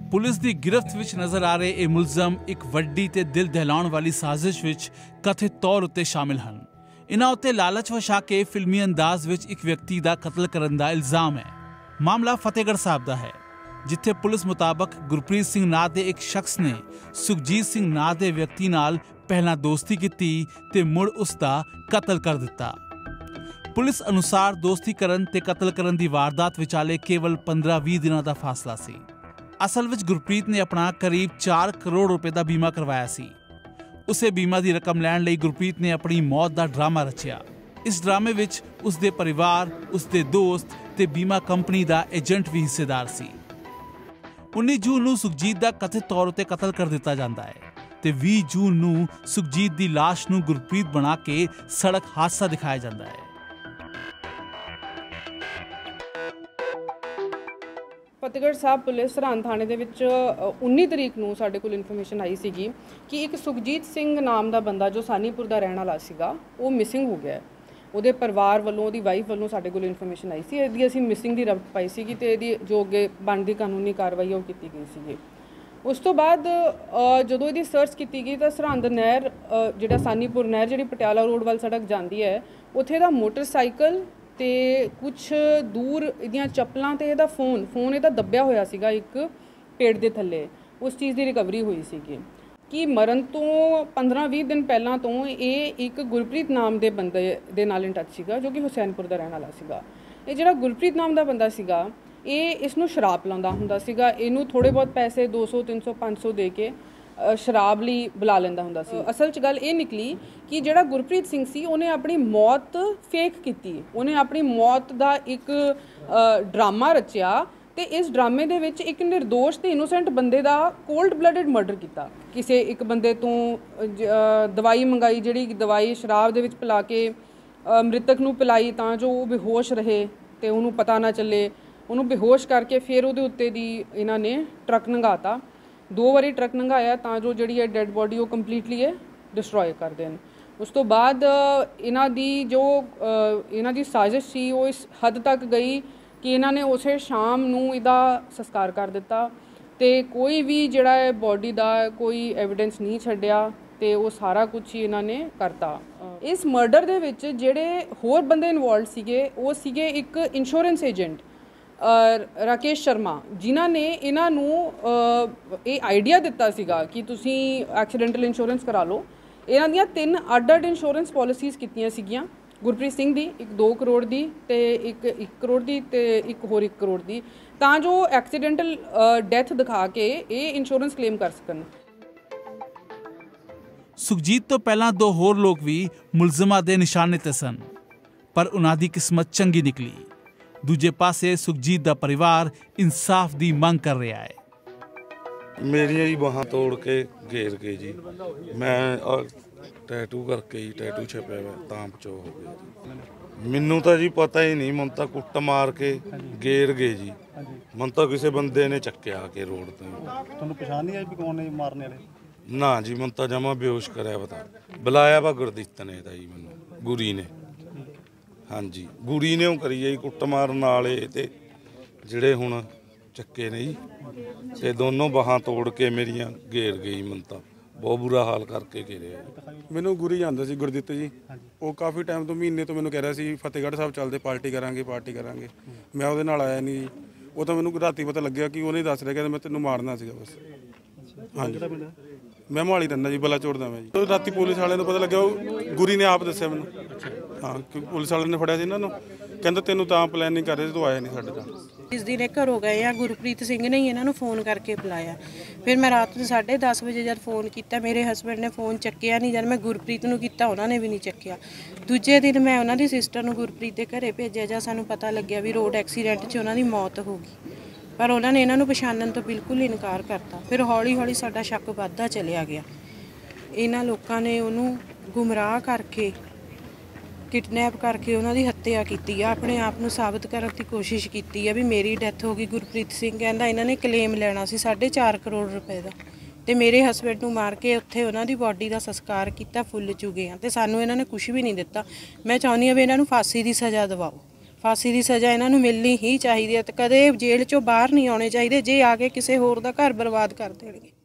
Police की गिरफ्त विच नजर आ रहे ये मुलजम एक वड्डी ते दिल दहलाउण वाली साजिश विच कथित तौर उत्ते शामिल हैं। इन्हां उत्ते लालच वछा के फिल्मी अंदाज विच एक व्यक्ति का कतल करन दा इल्जाम है। मामला फतेहगढ़ साहब दा है, जिथे पुलिस मुताबक गुरप्रीत सिंह नां दे एक शख्स ने सुखजीत सिंह नां दे व्यक्ति नाल पहला दोस्ती की ते मुड़ उसका कतल कर दिता। पुलिस अनुसार दोस्ती करन ते कतल करन दी वारदात विचाले केवल 15-20 दिनों का फासला सी। असल विच गुरप्रीत ने अपना करीब 4 करोड़ रुपए का बीमा करवाया सी। उसे बीमा की रकम लैण लई गुरप्रीत ने अपनी मौत का ड्रामा रचिया। इस ड्रामे विच उसदे परिवार, उसदे दोस्त ते बीमा कंपनी का एजेंट भी हिस्सेदार सी। 19 जून नूं सुखजीत का कथित तौर उत्ते कतल कर दिता जाता है ते 20 जून नूं सुखजीत की लाश नूं गुरप्रीत बना के सड़क हादसा दिखाया जाता है। फतेहगढ़ साहब पुलिस सरहंद थाने ਦੇ ਵਿੱਚ 19 ਤਰੀਕ ਨੂੰ ਸਾਡੇ ਕੋਲ ਇਨਫੋਰਮੇਸ਼ਨ ਆਈ ਸੀਗੀ ਕਿ ਇੱਕ ਸੁਖਜੀਤ ਸਿੰਘ ਨਾਮ ਦਾ ਬੰਦਾ ਜੋ ਸਾਨੀਪੁਰ ਦਾ ਰਹਿਣ ਵਾਲਾ ਸੀਗਾ ਉਹ ਮਿਸਿੰਗ ਹੋ ਗਿਆ ਹੈ। ਉਹਦੇ ਪਰਿਵਾਰ ਵੱਲੋਂ, ਉਹਦੀ ਵਾਈਫ ਵੱਲੋਂ ਸਾਡੇ ਕੋਲ ਇਨਫੋਰਮੇਸ਼ਨ ਆਈ ਸੀ। ਇਹਦੀ ਅਸੀਂ ਮਿਸਿੰਗ ਦੀ ਰਿਪੋਰਟ ਪਾਈ ਸੀਗੀ ਤੇ ਇਹਦੀ ਜੋ ਅੱਗੇ ਬਣਦੀ ਕਾਨੂੰਨੀ ਕਾਰਵਾਈ ਉਹ ਕੀਤੀ ਗਈ ਸੀਗੀ। ਉਸ ਤੋਂ ਬਾਅਦ ਜਦੋਂ ਇਹਦੀ ਸਰਚ ਕੀਤੀ ਗਈ ਤਾਂ ਸਰਹੰਦ ਨਹਿਰ ਜਿਹੜਾ ਸਾਨੀਪੁਰ ਨਹਿਰ ਜਿਹੜੀ ਪਟਿਆਲਾ ਰੋਡ ਵੱਲ ਸੜਕ ਜਾਂਦੀ ਹੈ ਉੱਥੇ ਦਾ ਮੋਟਰਸਾਈਕਲ ਤੇ ਕੁਝ ਦੂਰ ਇਹਦੀਆਂ ਚੱਪਲਾਂ ਤੇ ਇਹਦਾ ਫੋਨ ਇਹਦਾ ਦੱਬਿਆ ਹੋਇਆ ਸੀਗਾ ਇੱਕ ਪੇੜ ਦੇ ਥੱਲੇ। ਉਸ ਚੀਜ਼ ਦੀ ਰਿਕਵਰੀ ਹੋਈ ਸੀਗੀ ਕਿ ਮਰਨ ਤੋਂ 15-20 ਦਿਨ ਪਹਿਲਾਂ ਤੋਂ ਇਹ ਇੱਕ ਗੁਰਪ੍ਰੀਤ ਨਾਮ ਦੇ ਬੰਦੇ ਦੇ ਨਾਲ ਇਨ ਟੱਚ ਸੀਗਾ ਜੋ ਕਿ ਹੁਸੈਨਪੁਰ ਦਾ ਰਹਿਣ ਵਾਲਾ ਸੀਗਾ। ਇਹ ਜਿਹੜਾ ਗੁਰਪ੍ਰੀਤ ਨਾਮ ਦਾ ਬੰਦਾ ਸੀਗਾ ਇਹ ਇਸ ਨੂੰ ਸ਼ਰਾਬ ਪਿਲਾਉਂਦਾ ਹੁੰਦਾ ਸੀਗਾ। ਇਹਨੂੰ ਥੋੜੇ ਬਹੁਤ ਪੈਸੇ 200, 300, 500 ਦੇ ਕੇ ਸ਼ਰਾਬ ਲਈ ਬੁਲਾ ਲੈਂਦਾ ਹੁੰਦਾ ਸੀ। ਅਸਲ 'ਚ ਗੱਲ ਇਹ ਨਿਕਲੀ ਕਿ ਜਿਹੜਾ ਗੁਰਪ੍ਰੀਤ ਸਿੰਘ ਸੀ ਉਹਨੇ ਆਪਣੀ ਮੌਤ ਫੇਕ ਕੀਤੀ। ਉਹਨੇ ਆਪਣੀ ਮੌਤ ਦਾ ਇੱਕ ਡਰਾਮਾ ਰਚਿਆ ਤੇ ਇਸ ਡਰਾਮੇ ਦੇ ਵਿੱਚ ਇੱਕ ਨਿਰਦੋਸ਼ ਤੇ ਇਨੋਸੈਂਟ ਬੰਦੇ ਦਾ ਕੋਲਡ ਬਲੱਡਡ ਮਰਡਰ ਕੀਤਾ। ਕਿਸੇ ਇੱਕ ਬੰਦੇ ਤੋਂ ਦਵਾਈ ਮੰਗਾਈ, ਜਿਹੜੀ ਦਵਾਈ ਸ਼ਰਾਬ ਦੇ ਵਿੱਚ ਪਿਲਾ ਕੇ ਮ੍ਰਿਤਕ ਨੂੰ ਪਿਲਾਈ ਤਾਂ ਜੋ ਉਹ ਬੇਹੋਸ਼ ਰਹੇ ਤੇ ਉਹਨੂੰ ਪਤਾ ਨਾ ਚੱਲੇ। ਉਹਨੂੰ ਬੇਹੋਸ਼ ਕਰਕੇ ਫਿਰ ਉਹਦੇ ਉੱਤੇ ਦੀ ਇਹਨਾਂ ਨੇ ਟਰੱਕ ਲੰਘਾਤਾ। 2 ਵਾਰੀ ਟਰੱਕ ਲੰਘਾਇਆ ਤਾਂ ਜੋ ਜਿਹੜੀ ਹੈ ਡੈੱਡ ਬੋਡੀ ਉਹ ਕੰਪਲੀਟਲੀ ਇਹ ਡਿਸਟਰੋਏ ਕਰ ਦੇਣ। ਉਸ ਤੋਂ ਬਾਅਦ ਇਹਨਾਂ ਦੀ ਸਾਜ਼ਿਸ਼ ਸੀ ਉਹ ਇਸ ਹੱਦ ਤੱਕ ਗਈ ਕਿ ਇਹਨਾਂ ਨੇ ਉਸੇ ਸ਼ਾਮ ਨੂੰ ਇਹਦਾ ਸੰਸਕਾਰ ਕਰ ਦਿੱਤਾ ਤੇ ਕੋਈ ਵੀ ਜਿਹੜਾ ਹੈ ਬੋਡੀ ਦਾ ਕੋਈ ਐਵੀਡੈਂਸ ਨਹੀਂ ਛੱਡਿਆ ਤੇ ਉਹ ਸਾਰਾ ਕੁਝ ਹੀ ਇਹਨਾਂ ਨੇ ਕਰਤਾ। ਇਸ ਮਰਡਰ ਦੇ ਵਿੱਚ ਜਿਹੜੇ ਹੋਰ ਬੰਦੇ ਇਨਵੋਲਵਡ ਸੀਗੇ ਉਹ ਸੀਗੇ ਇੱਕ ਇੰਸ਼ੋਰੈਂਸ ਏਜੰਟ ਰਾਕੇਸ਼ ਸ਼ਰਮਾ, ਜਿਨ੍ਹਾਂ ਨੇ ਇਹਨਾਂ ਨੂੰ ਇਹ ਆਈਡੀਆ ਦਿੱਤਾ ਸੀਗਾ ਕਿ ਤੁਸੀਂ ਐਕਸੀਡੈਂਟਲ ਇੰਸ਼ੋਰੈਂਸ ਕਰਾ ਲਓ। ਇਹਨਾਂ ਦੀਆਂ 3 ਅੱਡ-ਅੱਡ ਇੰਸ਼ੋਰੈਂਸ ਪਾਲਿਸੀਜ਼ ਕੀਤੀਆਂ ਸੀਗੀਆਂ। ਗੁਰਪ੍ਰੀਤ ਸਿੰਘ ਦੀ ਇੱਕ 2 ਕਰੋੜ ਦੀ ਤੇ ਇੱਕ 1 ਕਰੋੜ ਦੀ ਤੇ ਇੱਕ ਹੋਰ 1 ਕਰੋੜ ਦੀ, ਤਾਂ ਜੋ ਐਕਸੀਡੈਂਟਲ ਡੈਥ ਦਿਖਾ ਕੇ ਇਹ ਇੰਸ਼ੋਰੈਂਸ ਕਲੇਮ ਕਰ ਸਕਣ। ਸੁਖਜੀਤ ਤੋਂ ਪਹਿਲਾਂ 2 ਹੋਰ ਲੋਕ ਵੀ ਮੁਲਜ਼ਮਾਂ ਦੇ ਨਿਸ਼ਾਨੇ ਤੇ ਸਨ, ਪਰ ਉਹਨਾਂ ਦੀ ਕਿਸਮਤ ਚੰਗੀ ਨਿਕਲੀ। दूजे पासे सुखजीत दा परिवार इंसाफ दी मांग कर रहा है। मेरी ही बाहां तोड़ के घेर के जी, मैं टैटू करके ही टैटू छपे हुए तांप चो हो गया। मैनू तो जी पता ही नहीं, मन तो कुट मार के घेर गए जी। मन तो किसी बंदे ने चक्या के रोड तो पछाण नहीं आई भी कौन है मारने वाले ना जी। मन तो जमा बेहोश कराया पता बुलाया वा गुरदीत ने था जी, मैनू गुरी ने। हाँ जी, गुरी ने करी है कुट मारन वाले ते जिहड़े हुण चक्के ने जी ते दोनों बाहां तोड़ के मेरियां घेर गई। मन तो बहुत बुरा हाल करके घेरे। मैनू गुरी जानदा सी गुरदीत जी, वो काफ़ी टाइम तो महीने तो मैनू कह रहा सी फतेहगढ़ साहब चलते पार्टी करांगे मैं ਉਹਦੇ ਨਾਲ आया नहीं जी। वो तो मैनू राती पता लग्या कि ਉਹਨੇ दस रहा कि मैं तेनों मारना सीगा बस। हाँ जी, मैं मोहाली रहना जी, बलाचौर दा मैं जी। तो राती पुलिस वाले को पता लग्या, गुरी ने आप दस्सिया मैनू। हाँ, पुलिस वाले ने फड़िया सी इन्हां नूं, कहंदा तैनूं तां प्लैनिंग कर रहे सी, तूं आया नहीं साडे तां। इस दिन घरों गए आ, गुरप्रीत सिंह ने ही इन्होंने फोन करके बुलाया। फिर मैं रात को 10:30 बजे जब फोन किया, मेरे हसबैंड ने फोन चक्या नहीं। जब मैं गुरप्रीत नूं कीता उन्होंने भी नहीं चक्या। दूजे दिन मैं उन्होंने सिस्टर नूं गुरप्रीत के घरे भेजा, जब सानूं पता लग्या भी रोड एक्सीडेंट 'च उन्हों की मौत हो गई, पर उन्होंने इन्हों पछाणन तो बिल्कुल इनकार करता। फिर हौली हौली साडा शक वधदा चलिया गया। इन्हां लोकां ने उन्होंने गुमराह करके किडनैप करके उन्होंने हत्या की, अपने आप को साबित करने की कोशिश की है भी मेरी डैथ हो गई। गुरप्रीत सिंह कहता इन्होंने क्लेम लेना सी 4.5 करोड़ रुपए का, तो मेरे हसबैंड को मार के उत्थे उन्होंने बॉडी का संस्कार किया फुल चुके हैं, तो सानू इन्होंने कुछ भी नहीं दिता। मैं चाहती हाँ भी इन्हों फांसी की सज़ा दवाओ, ਫਾਂਸੀ ਦੀ ਸਜ਼ਾ ਇਹਨਾਂ ਨੂੰ ਮਿਲਣੀ ਹੀ ਚਾਹੀਦੀ ਹੈ ਤੇ ਕਦੇ ਜੇਲ੍ਹ ਚੋਂ ਬਾਹਰ ਨਹੀਂ ਆਉਣੇ ਚਾਹੀਦੇ। ਜੇ ਆ ਕੇ ਕਿਸੇ ਹੋਰ ਦਾ ਘਰ ਬਰਬਾਦ ਕਰ ਦੇਣਗੇ।